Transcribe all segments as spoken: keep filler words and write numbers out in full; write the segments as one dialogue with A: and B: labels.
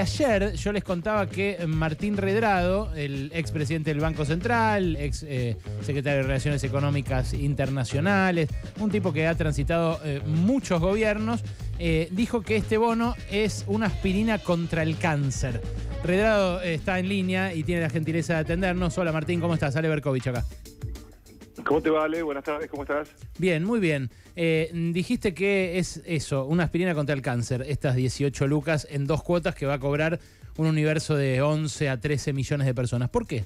A: Ayer yo les contaba que Martín Redrado, el expresidente del Banco Central, ex eh, secretario de Relaciones Económicas Internacionales, un tipo que ha transitado eh, muchos gobiernos, eh, dijo que este bono es una aspirina contra el cáncer. Redrado eh, está en línea y tiene la gentileza de atendernos. Hola Martín, ¿cómo estás? Ale Berkovich acá.
B: ¿Cómo te va, Ale? Buenas tardes, ¿cómo estás?
A: Bien, muy bien. Eh, dijiste que es eso, una aspirina contra el cáncer, estas dieciocho lucas en dos cuotas que va a cobrar un universo de once a trece millones de personas. ¿Por qué?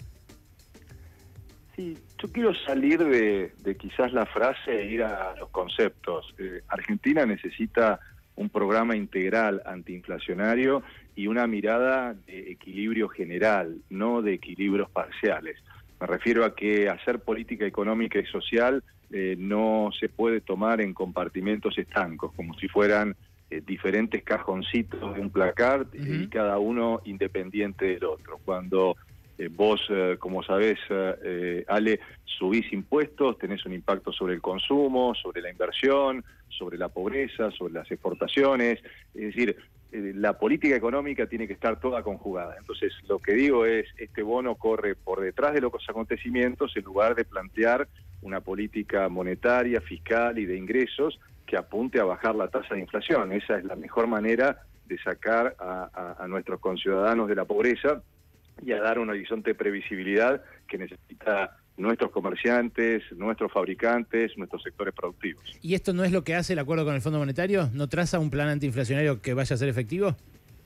B: Sí, yo quiero salir de, de quizás la frase e ir a los conceptos. Eh, Argentina necesita un programa integral antiinflacionario y una mirada de equilibrio general, no de equilibrios parciales. Me refiero a que hacer política económica y social eh, no se puede tomar en compartimentos estancos, como si fueran eh, diferentes cajoncitos de un placard uh-huh. y cada uno independiente del otro. Cuando eh, vos, eh, como sabés, eh, Ale, subís impuestos, tenés un impacto sobre el consumo, sobre la inversión, sobre la pobreza, sobre las exportaciones, es decir, la política económica tiene que estar toda conjugada. Entonces, lo que digo es, este bono corre por detrás de los acontecimientos en lugar de plantear una política monetaria, fiscal y de ingresos que apunte a bajar la tasa de inflación. Esa es la mejor manera de sacar a, a, a nuestros conciudadanos de la pobreza y a dar un horizonte de previsibilidad que necesita nuestros comerciantes, nuestros fabricantes, nuestros sectores productivos.
A: ¿Y esto no es lo que hace el acuerdo con el Fondo Monetario? ¿No traza un plan antiinflacionario que vaya a ser efectivo?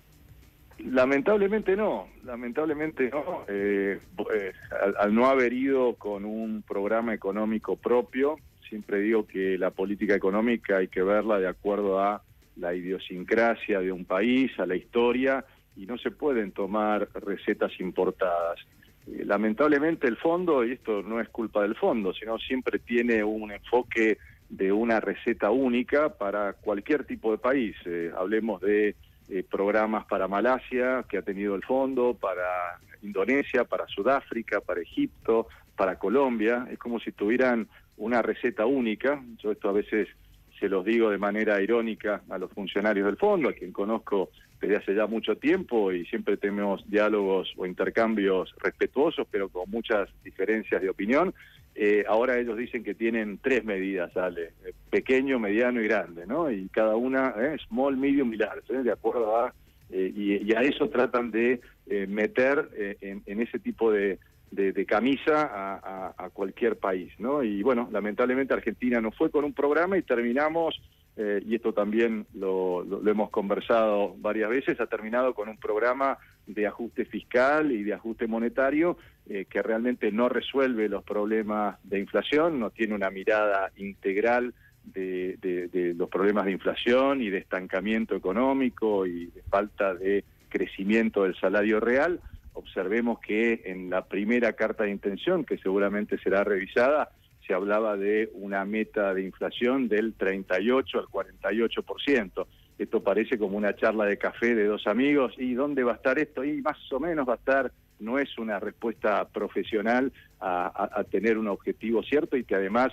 B: Lamentablemente no, lamentablemente no. Eh, eh, al, al no haber ido con un programa económico propio, siempre digo que la política económica hay que verla de acuerdo a la idiosincrasia de un país, a la historia, y no se pueden tomar recetas importadas. Lamentablemente el fondo, y esto no es culpa del fondo, sino siempre tiene un enfoque de una receta única para cualquier tipo de país. Eh, hablemos de eh, programas para Malasia, que ha tenido el fondo, para Indonesia, para Sudáfrica, para Egipto, para Colombia. Es como si tuvieran una receta única. Yo esto a veces se los digo de manera irónica a los funcionarios del fondo, a quien conozco desde hace ya mucho tiempo y siempre tenemos diálogos o intercambios respetuosos, pero con muchas diferencias de opinión. Eh, ahora ellos dicen que tienen tres medidas, Ale, eh, pequeño, mediano y grande, ¿no? Y cada una, eh, small, medium y large, ¿eh? de acuerdo a... Eh, y, y a eso tratan de eh, meter eh, en, en ese tipo de, de, de camisa a, a, a cualquier país, ¿no? Y bueno, lamentablemente Argentina no fue con un programa y terminamos... Eh, y esto también lo, lo, lo hemos conversado varias veces, ha terminado con un programa de ajuste fiscal y de ajuste monetario eh, que realmente no resuelve los problemas de inflación, no tiene una mirada integral de, de, de los problemas de inflación y de estancamiento económico y de falta de crecimiento del salario real. Observemos que en la primera carta de intención, que seguramente será revisada, se hablaba de una meta de inflación del treinta y ocho al cuarenta y ocho por ciento. Esto parece como una charla de café de dos amigos. ¿Y dónde va a estar esto? Y más o menos va a estar, no es una respuesta profesional a, a, a tener un objetivo cierto y que además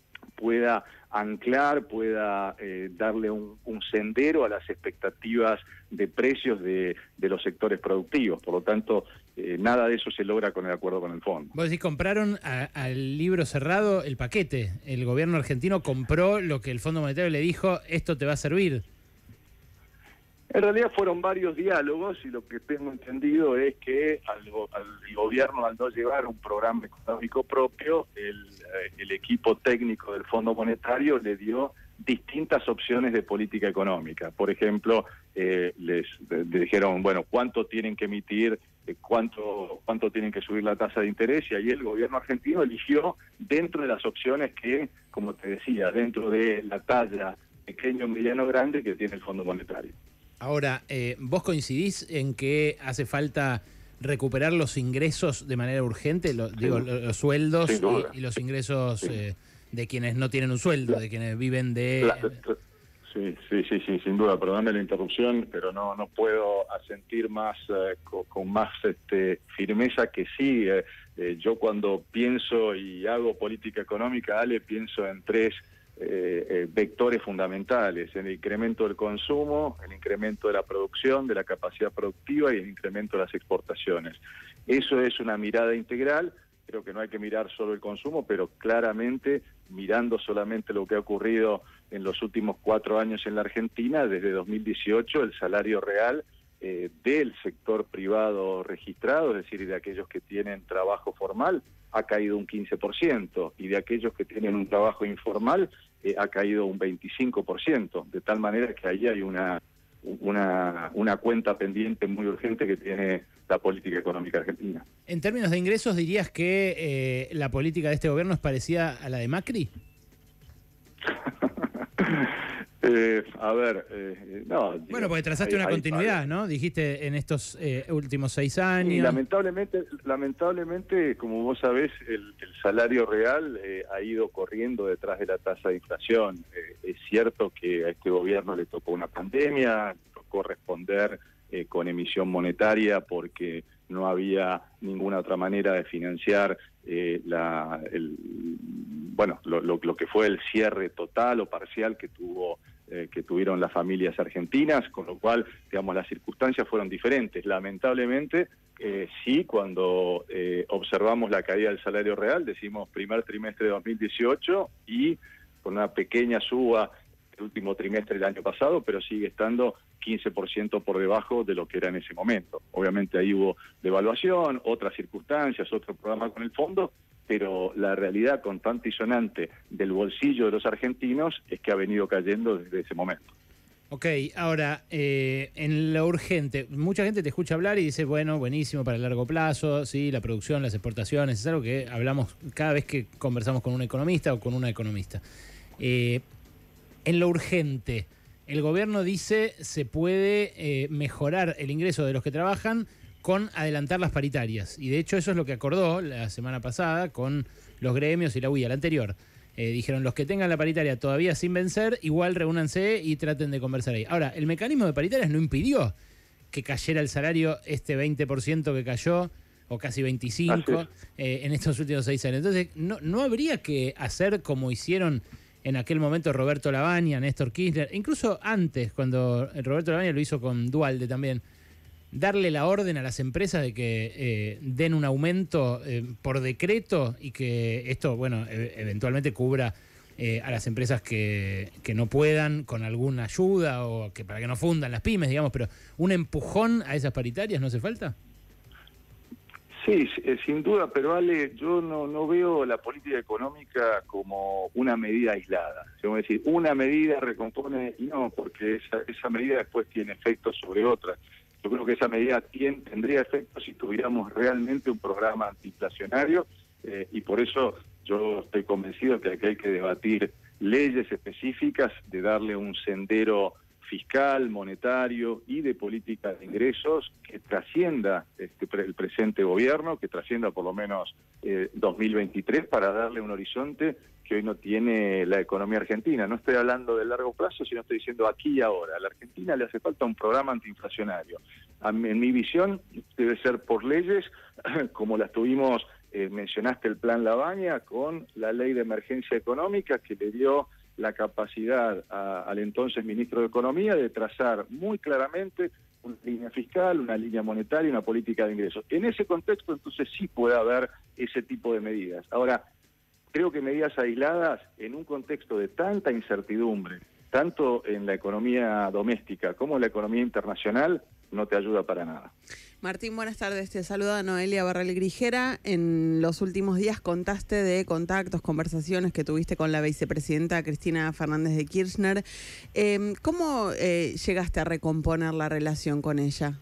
B: pueda anclar, pueda eh, darle un, un sendero a las expectativas de precios de, de los sectores productivos. Por lo tanto, eh, nada de eso se logra con el acuerdo con el fondo.
A: Vos decís, compraron al libro cerrado el paquete. El gobierno argentino compró lo que el Fondo Monetario le dijo, esto te va a servir.
B: En realidad fueron varios diálogos y lo que tengo entendido es que al, al gobierno, al no llevar un programa económico propio, el, el equipo técnico del Fondo Monetario le dio distintas opciones de política económica. Por ejemplo, eh, les, les dijeron, bueno, cuánto tienen que emitir, eh, cuánto, cuánto tienen que subir la tasa de interés, y ahí el gobierno argentino eligió dentro de las opciones que, como te decía, dentro de la talla pequeño, mediano, grande que tiene el Fondo Monetario.
A: Ahora, eh, ¿vos coincidís en que hace falta recuperar los ingresos de manera urgente? Lo, sí. Digo, los, los sueldos y, y los ingresos sí. eh, de quienes no tienen un sueldo, la, de quienes viven de...
B: La, sí, sí, sí, sí, sin duda, perdóname la interrupción, pero no no puedo asentir más eh, con, con más este, firmeza que sí. Eh, eh, yo cuando pienso y hago política económica, Ale, pienso en tres eh, eh, vectores fundamentales: el incremento del consumo, el incremento de la producción, de la capacidad productiva y el incremento de las exportaciones. Eso es una mirada integral. Creo que no hay que mirar solo el consumo, pero claramente mirando solamente lo que ha ocurrido en los últimos cuatro años en la Argentina, desde dos mil dieciocho el salario real eh, del sector privado registrado, es decir, de aquellos que tienen trabajo formal, ha caído un quince por ciento, y de aquellos que tienen un trabajo informal eh, ha caído un veinticinco por ciento, de tal manera que ahí hay una, una, una cuenta pendiente muy urgente que tiene la política económica argentina.
A: En términos de ingresos, ¿dirías que eh, la política de este gobierno es parecida a la de Macri?
B: eh, a ver, eh, no.
A: Bueno,
B: digamos,
A: porque trazaste
B: hay,
A: una
B: hay,
A: continuidad,
B: hay,
A: ¿no? Dijiste en estos eh, últimos seis años.
B: Y lamentablemente, lamentablemente, como vos sabés, el, el salario real eh, ha ido corriendo detrás de la tasa de inflación. Eh, es cierto que a este gobierno le tocó una pandemia, tocó responder eh, con emisión monetaria porque no había ninguna otra manera de financiar eh, la, el, bueno, lo, lo, lo que fue el cierre total o parcial que tuvo eh, que tuvieron las familias argentinas, con lo cual, digamos, las circunstancias fueron diferentes. Lamentablemente, eh, sí, cuando eh, observamos la caída del salario real, decimos primer trimestre de dos mil dieciocho y con una pequeña suba el último trimestre del año pasado, pero sigue estando quince por ciento por debajo de lo que era en ese momento. Obviamente ahí hubo devaluación, otras circunstancias, otro programa con el fondo, pero la realidad contante y sonante del bolsillo de los argentinos es que ha venido cayendo desde ese momento.
A: Ok, ahora, eh, en lo urgente, mucha gente te escucha hablar y dice, bueno, buenísimo para el largo plazo, sí, la producción, las exportaciones, es algo que hablamos cada vez que conversamos con un economista o con una economista. Eh, en lo urgente, el gobierno dice se puede eh, mejorar el ingreso de los que trabajan con adelantar las paritarias. Y de hecho eso es lo que acordó la semana pasada con los gremios y la U I A, la anterior. Eh, dijeron, los que tengan la paritaria todavía sin vencer, igual reúnanse y traten de conversar ahí. Ahora, el mecanismo de paritarias no impidió que cayera el salario este veinte por ciento que cayó, o casi veinticinco por ciento, eh, en estos últimos seis años. Entonces, ¿no, no habría que hacer como hicieron en aquel momento Roberto Lavagna, Néstor Kirchner, incluso antes, cuando Roberto Lavagna lo hizo con Duhalde también, darle la orden a las empresas de que eh, den un aumento eh, por decreto y que esto, bueno, e eventualmente cubra eh, a las empresas que, que no puedan con alguna ayuda o que para que no fundan las pymes, digamos, pero un empujón a esas paritarias, ¿no hace falta?
B: Sí, sin duda, pero Ale, yo no, no veo la política económica como una medida aislada. Es decir, una medida recompone, y no, porque esa, esa medida después tiene efectos sobre otras. Yo creo que esa medida tiene, tendría efectos si tuviéramos realmente un programa antiinflacionario, eh, y por eso yo estoy convencido que aquí hay que debatir leyes específicas, de darle un sendero fiscal, monetario y de política de ingresos que trascienda este, el presente gobierno, que trascienda por lo menos eh, dos mil veintitrés, para darle un horizonte que hoy no tiene la economía argentina. No estoy hablando de largo plazo, sino estoy diciendo aquí y ahora. A la Argentina le hace falta un programa antiinflacionario. A mi, en mi visión debe ser por leyes, como las tuvimos, eh, mencionaste el Plan Lavagna, con la Ley de Emergencia Económica, que le dio la capacidad a, al entonces ministro de Economía de trazar muy claramente una línea fiscal, una línea monetaria y una política de ingresos. En ese contexto, entonces, sí puede haber ese tipo de medidas. Ahora, creo que medidas aisladas en un contexto de tanta incertidumbre, tanto en la economía doméstica como en la economía internacional, no te ayuda para nada.
C: Martín, buenas tardes. Te saluda Noelia Barral Grijera. En los últimos días contaste de contactos, conversaciones que tuviste con la vicepresidenta Cristina Fernández de Kirchner. Eh, ¿Cómo eh, llegaste a recomponer la relación con ella?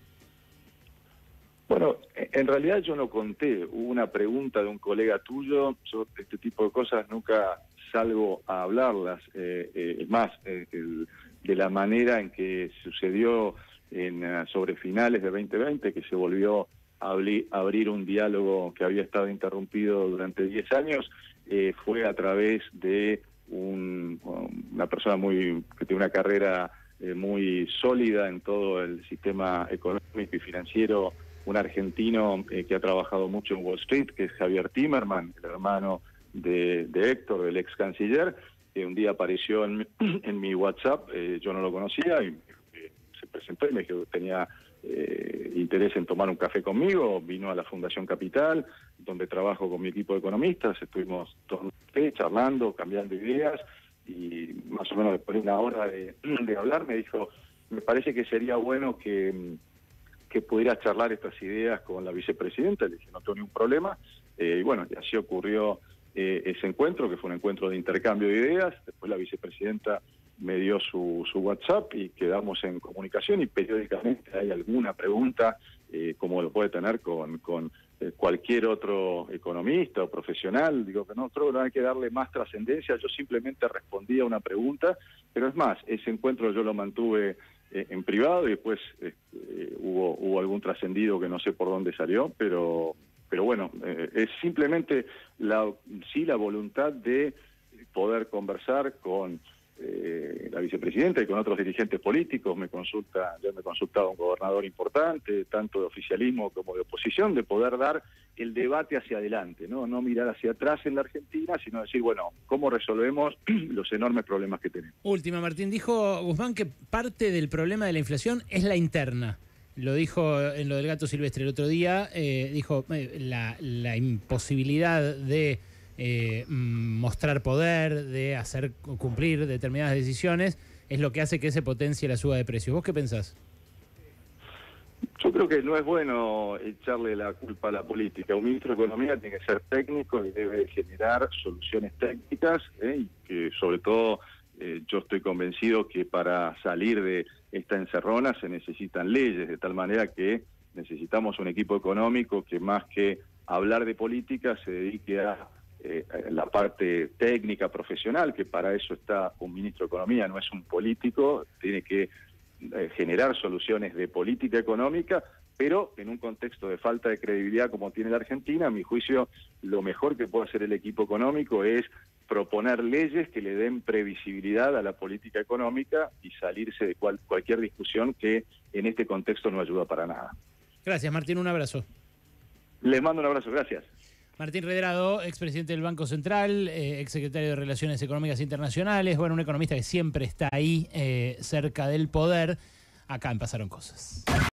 B: Bueno, en realidad yo no conté. Hubo una pregunta de un colega tuyo. Yo este tipo de cosas nunca salgo a hablarlas. Eh, eh, es más, eh, el, de la manera en que sucedió en, uh, sobre finales de veinte veinte, que se volvió a abrir, a abrir un diálogo que había estado interrumpido durante diez años, eh, fue a través de un, una persona muy que tiene una carrera eh, muy sólida en todo el sistema económico y financiero, un argentino eh, que ha trabajado mucho en Wall Street, que es Javier Timerman, el hermano de, de Héctor, del ex canciller, que un día apareció en mi, en mi WhatsApp, eh, yo no lo conocía, y eh, se presentó y me dijo que tenía eh, interés en tomar un café conmigo. Vino a la Fundación Capital, donde trabajo con mi equipo de economistas, estuvimos tomando café, charlando, cambiando ideas, y más o menos después de una hora de, de hablar me dijo, me parece que sería bueno que, que pudieras charlar estas ideas con la vicepresidenta. Le dije, no tengo ningún problema, eh, y bueno, y así ocurrió eh, ese encuentro, que fue un encuentro de intercambio de ideas. Después la vicepresidenta me dio su, su WhatsApp y quedamos en comunicación, y periódicamente hay alguna pregunta, eh, como lo puede tener con, con eh, cualquier otro economista o profesional. Digo que no, creo que no hay que darle más trascendencia. Yo simplemente respondí a una pregunta, pero es más, ese encuentro yo lo mantuve eh, en privado, y después eh, eh, hubo, hubo algún trascendido que no sé por dónde salió, pero, pero bueno, eh, es simplemente la, sí la voluntad de poder conversar con Eh, la vicepresidenta y con otros dirigentes políticos. Me consulta, ya me consultaba un gobernador importante, tanto de oficialismo como de oposición, de poder dar el debate hacia adelante, no no mirar hacia atrás en la Argentina, sino decir, bueno, ¿cómo resolvemos los enormes problemas que tenemos?
A: Última, Martín, dijo Guzmán que parte del problema de la inflación es la interna. Lo dijo en lo del gato silvestre el otro día, eh, dijo eh, la, la imposibilidad de Eh, mostrar poder, de hacer cumplir determinadas decisiones, es lo que hace que se potencie la suba de precios. ¿Vos qué pensás?
B: Yo creo que no es bueno echarle la culpa a la política. Un ministro de Economía tiene que ser técnico y debe generar soluciones técnicas, ¿eh? Y que sobre todo eh, yo estoy convencido que para salir de esta encerrona se necesitan leyes, de tal manera que necesitamos un equipo económico que, más que hablar de política, se dedique a Eh, la parte técnica, profesional, que para eso está un ministro de Economía, no es un político. Tiene que eh, generar soluciones de política económica, pero en un contexto de falta de credibilidad como tiene la Argentina. A mi juicio, lo mejor que puede hacer el equipo económico es proponer leyes que le den previsibilidad a la política económica y salirse de cual, cualquier discusión que en este contexto no ayuda para nada.
A: Gracias, Martín, un abrazo.
B: Les mando un abrazo, gracias.
A: Martín Redrado, expresidente del Banco Central, eh, exsecretario de Relaciones Económicas Internacionales, bueno, un economista que siempre está ahí, eh, cerca del poder. Acá en Pasaron Cosas.